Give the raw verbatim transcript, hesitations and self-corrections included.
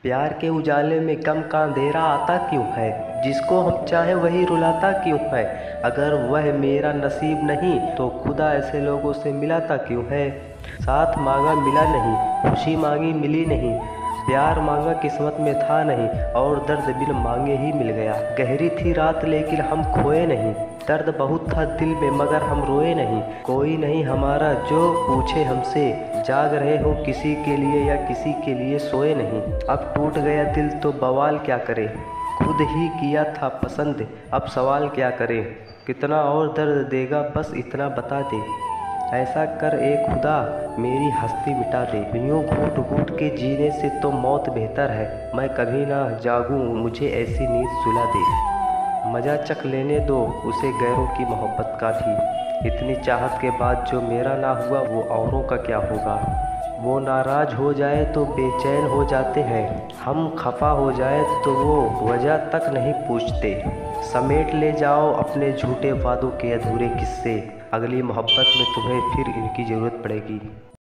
प्यार के उजाले में गम का अंधेरा आता क्यों है? जिसको हम चाहें वही रुलाता क्यों है? अगर वह मेरा नसीब नहीं तो खुदा ऐसे लोगों से मिलाता क्यों है? साथ मांगा मिला नहीं, खुशी मांगी मिली नहीं, प्यार मांगा किस्मत में था नहीं, और दर्द बिन मांगे ही मिल गया। गहरी थी रात लेकिन हम खोए नहीं, दर्द बहुत था दिल में मगर हम रोए नहीं। कोई नहीं हमारा जो पूछे हमसे, जाग रहे हो किसी के लिए या किसी के लिए सोए नहीं। अब टूट गया दिल तो बवाल क्या करे, खुद ही किया था पसंद अब सवाल क्या करे। कितना और दर्द देगा बस इतना बता दे, ऐसा कर ए खुदा मेरी हस्ती मिटा दे। यूँ घूट घूट के जीने से तो मौत बेहतर है, मैं कभी ना जागूं मुझे ऐसी नींद सुला दे। मज़ा चख लेने दो उसे गैरों की मोहब्बत का भी, इतनी चाहत के बाद जो मेरा ना हुआ वो औरों का क्या होगा। वो नाराज़ हो जाए तो बेचैन हो जाते हैं, हम खफा हो जाए तो वो वजह तक नहीं पूछते। समेट ले जाओ अपने झूठे वादों के अधूरे किस्से, अगली मोहब्बत में तुम्हें फिर इनकी ज़रूरत पड़ेगी।